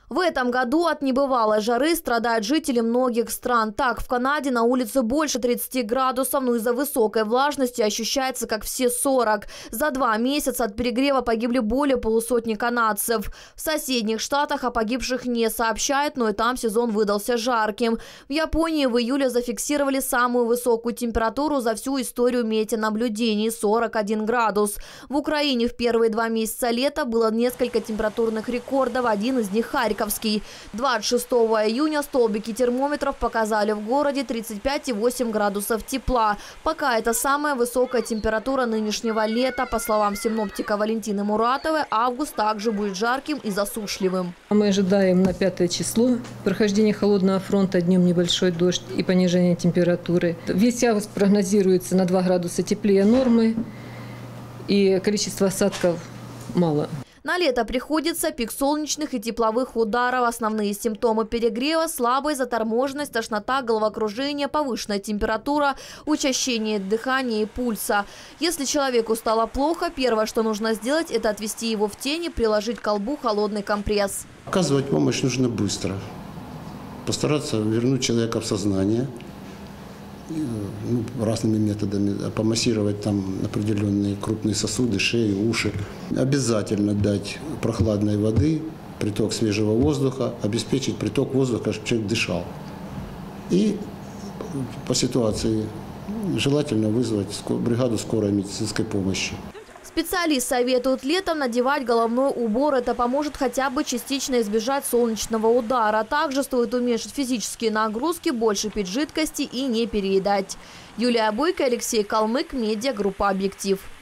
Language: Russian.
В этом году от небывалой жары страдают жители многих стран. Так, в Канаде на улице больше 30 градусов, но из-за высокой влажности ощущается как все 40. За 2 месяца от перегрева погибли более полусотни канадцев. В соседних штатах о погибших не сообщают, но и там сезон выдался жарким. В Японии в июле зафиксировали самую высокую температуру за всю историю метеонаблюдений – 41 градус. В Украине в первые 2 месяца лета было несколько температурных рекордов, один из них – Харьковский. 26 июня столбики термометров показали в городе 35,8 градусов тепла. Пока это самая высокая температура нынешнего лета. По словам синоптика Валентины Муратовой, август также будет жарким и засушливым. Мы ожидаем на 5 число прохождения холодного фронта, днем небольшой дождь и понижение температуры. Весь август прогнозируется на 2 градуса теплее нормы и количество осадков мало. На лето приходится пик солнечных и тепловых ударов. Основные симптомы перегрева – слабая заторможенность, тошнота, головокружение, повышенная температура, учащение дыхания и пульса. Если человеку стало плохо, первое, что нужно сделать – это отвести его в тень и приложить к колбу холодный компресс. Оказывать помощь нужно быстро. Постараться вернуть человека в сознание разными методами, помассировать там определенные крупные сосуды, шею, уши. Обязательно дать прохладной воды, приток свежего воздуха, обеспечить приток воздуха, чтобы человек дышал. И по ситуации желательно вызвать бригаду скорой медицинской помощи. Специалист советует летом надевать головной убор. Это поможет хотя бы частично избежать солнечного удара. Также стоит уменьшить физические нагрузки, больше пить жидкости и не переедать. Юлия Бойко, Алексей Калмык, медиагруппа «Объектив».